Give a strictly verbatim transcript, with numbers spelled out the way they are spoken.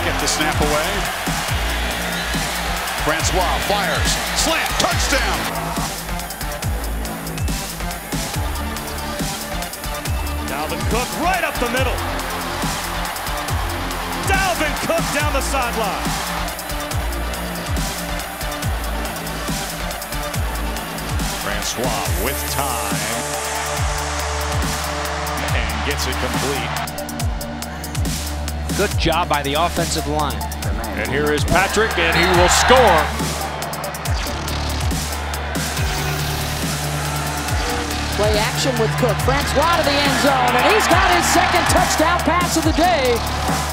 get the snap away. Francois fires, slant, touchdown. Dalvin Cook right up the middle. Dalvin Cook down the sideline. Francois with time and gets it complete. Good job by the offensive line. And here is Patrick, and he will score. Play action with Cook. Francois to the end zone, and he's got his second touchdown pass of the day.